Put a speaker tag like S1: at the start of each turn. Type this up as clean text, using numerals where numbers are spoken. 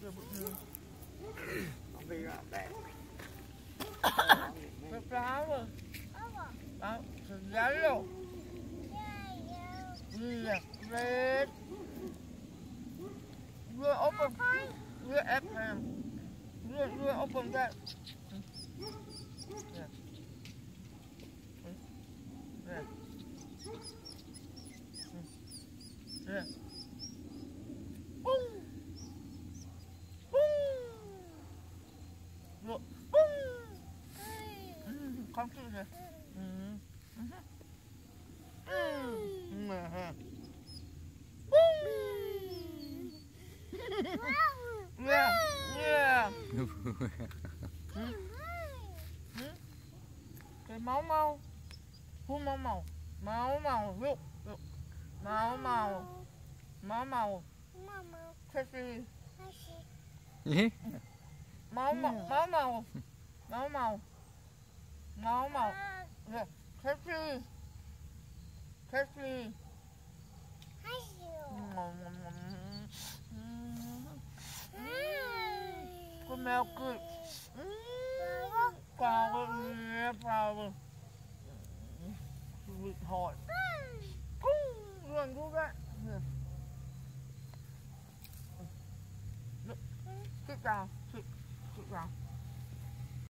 S1: I'll be right back.
S2: The flower. The yellow. Yeah, red. We'll open. We'll apple. We'll open that. Yeah. Yeah. Yeah. Boom. Boom. Look. Boom. Come to here. Yeah, yeah. Cái máu mau, phun máu màu, máu màu, lúc, máu màu, máu màu, Chesly, máu màu, máu màu, máu màu, máu màu, Chesly, Chesly. Con mèo cười. Flower, yeah, flower. Sweetheart. Run, do that. Here. Look, sit down.